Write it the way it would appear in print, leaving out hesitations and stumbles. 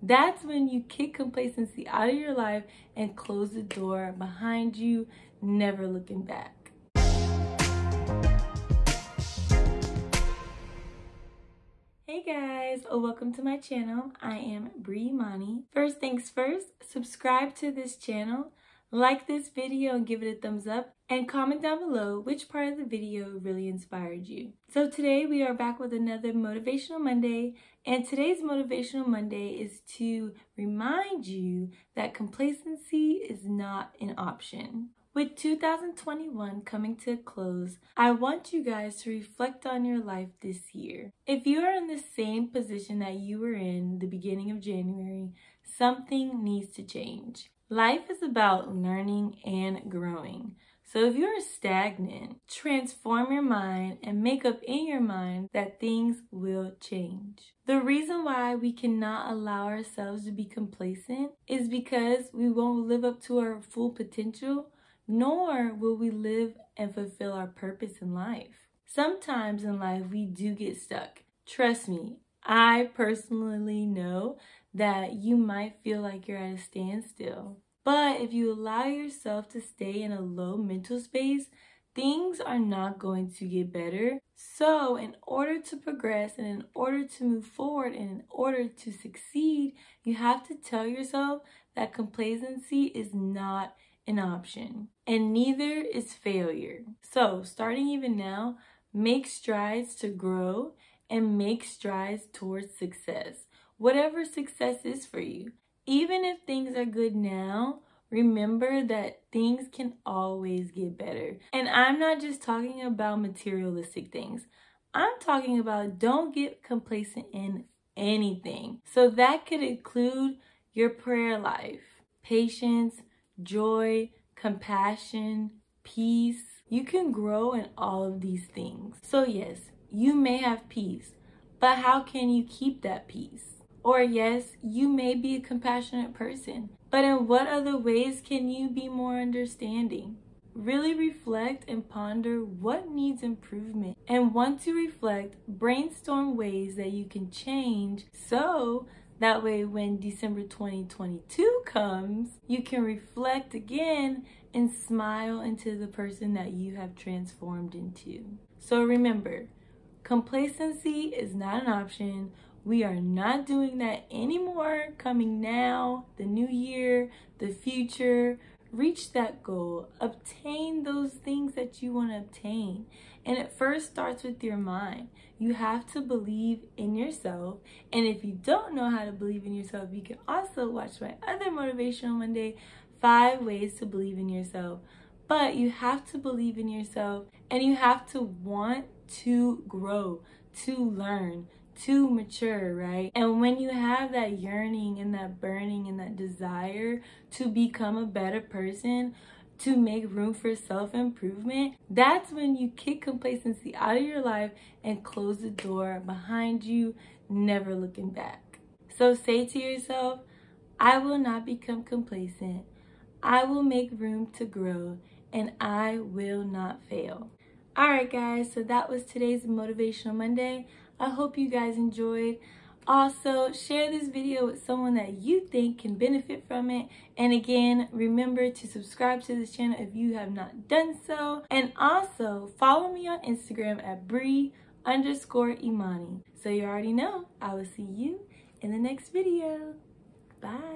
That's when you kick complacency out of your life and close the door behind you, never looking back. Hey guys, welcome to my channel. I am Bree Imani. First things first, subscribe to this channel, like this video and give it a thumbs up, and comment down below which part of the video really inspired you. So today we are back with another Motivational Monday, and today's Motivational Monday is to remind you that complacency is not an option. With 2021 coming to a close, I want you guys to reflect on your life this year. If you are in the same position that you were in the beginning of January, something needs to change. Life is about learning and growing. So if you're stagnant, transform your mind and make up in your mind that things will change. The reason why we cannot allow ourselves to be complacent is because we won't live up to our full potential, nor will we live and fulfill our purpose in life. Sometimes in life we do get stuck. Trust me, I personally know that you might feel like you're at a standstill. But if you allow yourself to stay in a low mental space, things are not going to get better. So in order to progress and in order to move forward and in order to succeed, you have to tell yourself that complacency is not an option, and neither is failure. So starting even now, make strides to grow and make strides towards success, whatever success is for you. Even if things are good now, remember that things can always get better. And I'm not just talking about materialistic things. I'm talking about don't get complacent in anything. So that could include your prayer life, patience, joy, compassion, peace. You can grow in all of these things. So yes, you may have peace, but how can you keep that peace? Or yes, you may be a compassionate person, but in what other ways can you be more understanding? Really reflect and ponder what needs improvement. And once you reflect, brainstorm ways that you can change so that way when December 2022 comes, you can reflect again and smile into the person that you have transformed into. So remember, complacency is not an option. We are not doing that anymore. Coming now, the new year, the future, reach that goal, obtain those things that you want to obtain. And it first starts with your mind. You have to believe in yourself. And if you don't know how to believe in yourself, you can also watch my other Motivational Monday, 5 ways to believe in yourself. But you have to believe in yourself and you have to want to grow, to learn, to mature, right? And when you have that yearning and that burning and that desire to become a better person, to make room for self-improvement, that's when you kick complacency out of your life and close the door behind you, never looking back. So say to yourself, I will not become complacent. I will make room to grow and I will not fail. All right, guys, so that was today's Motivational Monday. I hope you guys enjoyed. Also, share this video with someone that you think can benefit from it. And again, remember to subscribe to this channel if you have not done so. And also, follow me on Instagram at Bree_Imani. So you already know, I will see you in the next video. Bye.